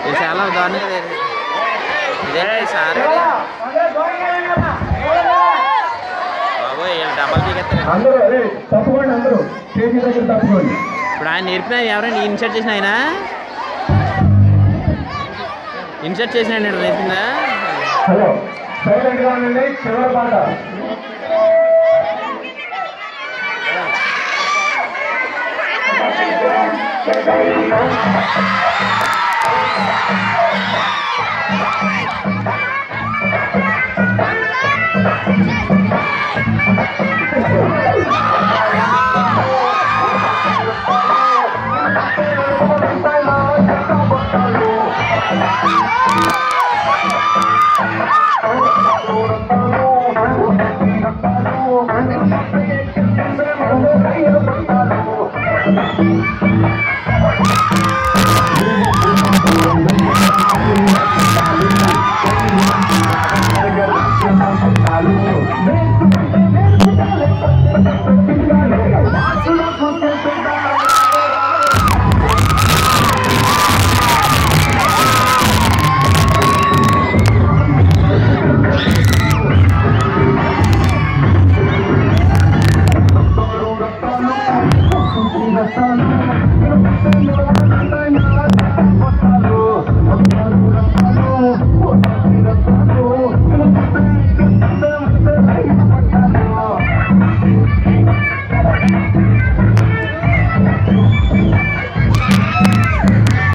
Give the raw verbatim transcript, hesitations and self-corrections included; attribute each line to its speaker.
Speaker 1: చాలా దారుణంగా ఇదే సార్ బాబోయ్ డబల్
Speaker 2: అందరూ తప్పకోండి, అందరూ స్టేజీ దగ్గర తప్పకోండి.
Speaker 1: ఇప్పుడు ఆయన నేర్పిన ఎవరైనా ఇన్సర్ట్ చేసిన ఆయన ఇన్సర్ట్ చేసిన ఆయన నేర్పిందా?
Speaker 2: హలో సైలెంట్ గా ఉండండి, చివరి పాట